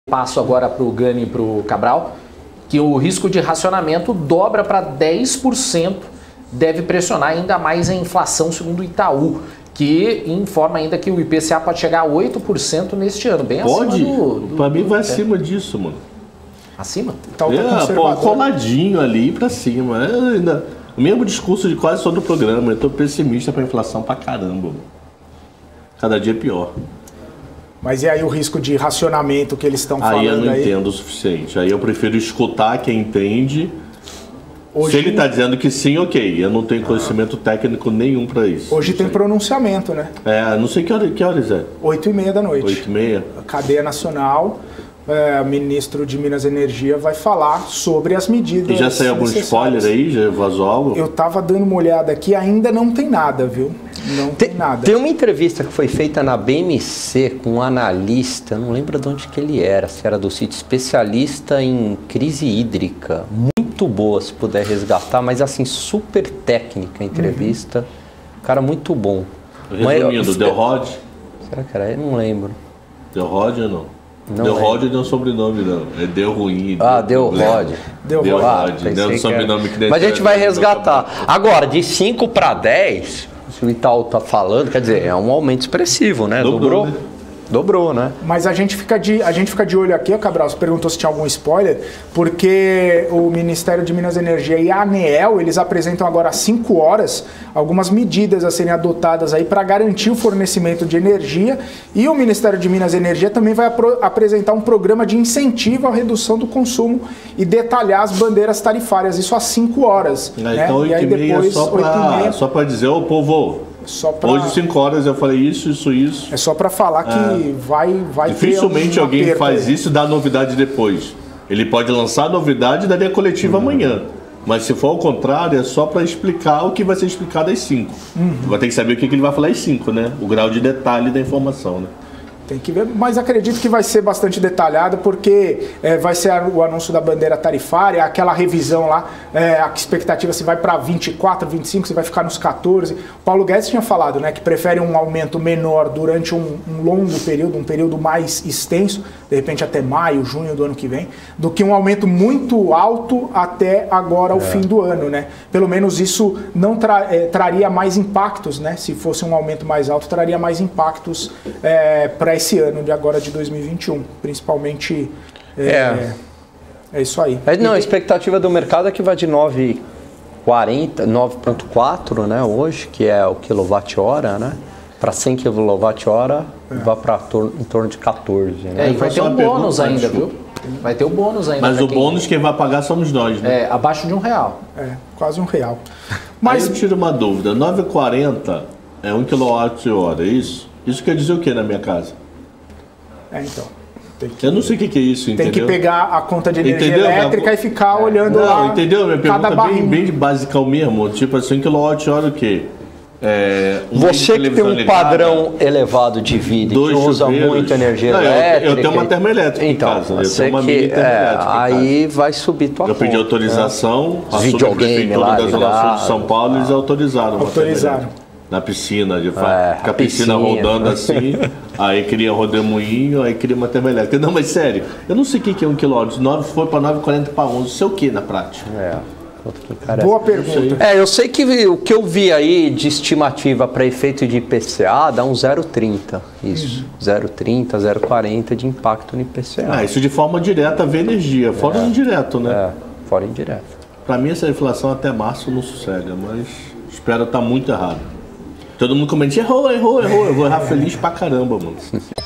Passo agora para o Gani e para o Cabral, que o risco de racionamento dobra para 10%, deve pressionar ainda mais a inflação, segundo o Itaú, que informa ainda que o IPCA pode chegar a 8% neste ano, bem pode? Acima do... Para mim vai acima disso, mano. Acima? Então, coladinho ali para cima. Ainda, o mesmo discurso de quase todo o programa. Eu tô pessimista para a inflação pra caramba. Mano. Cada dia é pior. Mas e aí o risco de racionamento que eles estão falando aí? Aí eu não entendo o suficiente. Aí eu prefiro escutar quem entende. Hoje... Se ele está dizendo que sim, ok. Eu não tenho conhecimento técnico nenhum para isso. Hoje tem pronunciamento, né? É, não sei que horas é. 8h30 da noite. 8h30. Cadeia Nacional, o ministro de Minas e Energia vai falar sobre as medidas. E já saiu algum spoiler aí? Já vazou algo? Eu tava dando uma olhada aqui, ainda não tem nada, viu? Não tem nada. Tem uma entrevista que foi feita na BMC com um analista, não lembro de onde que ele era, se era do sítio, especialista em crise hídrica. Muito boa, se puder resgatar, mas assim, super técnica a entrevista. Cara, muito bom. Resumindo, Del Rod? Será que era? Eu não lembro. Del Rod ou não? Não Del Rod não é um sobrenome, não. É Del Ruim. Del Rod. Del Rod. Não é um sobrenome que mas a gente vai resgatar. Agora, de 5 para 10, se o Itaú tá falando, quer dizer, é um aumento expressivo, né? Dobrou. Né? Dobrou, né? Mas a gente fica de olho aqui, Cabral, você perguntou se tinha algum spoiler, porque o Ministério de Minas e Energia e a ANEEL, eles apresentam agora às 5 horas algumas medidas a serem adotadas aí para garantir o fornecimento de energia, e o Ministério de Minas e Energia também vai apresentar um programa de incentivo à redução do consumo e detalhar as bandeiras tarifárias, isso às 5 horas. Né? Então 8h30 é só para dizer, ô povo... Hoje, 5 horas, eu falei isso. É só para falar que vai dificilmente alguém faz isso e dá novidade depois. Ele pode lançar a novidade e dar a coletiva amanhã. Mas se for ao contrário, é só para explicar o que vai ser explicado às 5. Vai ter que saber o que ele vai falar às 5, né? O grau de detalhe da informação, né? Tem que ver, mas acredito que vai ser bastante detalhado, porque vai ser o anúncio da bandeira tarifária, aquela revisão lá, a expectativa se vai para 24, 25, se vai ficar nos 14. O Paulo Guedes tinha falado, né, que prefere um aumento menor durante um longo período, um período mais extenso, de repente até maio, junho do ano que vem, do que um aumento muito alto até agora, o fim do ano, né? Pelo menos isso não traria mais impactos, né? Se fosse um aumento mais alto, traria mais impactos para esse ano de agora de 2021, principalmente é isso aí. Não, a expectativa do mercado é que vai de 9,4, né, hoje, que é o quilowatt-hora, né, para 100 kWh, vai para em torno de 14. Né? E vai ter um bônus ainda, viu? Vai ter o bônus ainda. Mas o bônus quem vai pagar somos nós, né? Abaixo de R$1. Quase R$1. Mas eu tiro uma dúvida, 9,40 é 1 kWh, é isso? Isso quer dizer o que na minha casa? Então. Eu não sei o que é isso, entendeu? Tem que pegar a conta de energia elétrica e ficar olhando lá. Entendeu? Minha pergunta é bem basicão mesmo. Tipo assim, 1 kWh o quê? Você que tem um padrão elevado de vida e que usa muito energia elétrica... Eu tenho uma termoelétrica em casa. Eu tenho uma mini termoelétrica aí vai subir tua conta. Eu pedi autorização, a subprefeitura da Zona Sul de São Paulo, eles autorizaram. Na piscina, com a piscina rodando assim, aí queria rodemoinho, aí queria uma termoelétrica. Não, mas sério, eu não sei o que é 1 kW, 9 foi para 9,40 para 11, sei o que na prática? Boa pergunta. Eu sei que o que eu vi aí de estimativa para efeito de IPCA dá um 0,30, isso, 0,30, 0,40 de impacto no IPCA. Isso de forma direta vê energia, fora indireto, né? Fora indireto. Para mim essa inflação até março não sossega, mas espero estar muito errado. Todo mundo comenta, errou, eu vou errar feliz pra caramba, mano.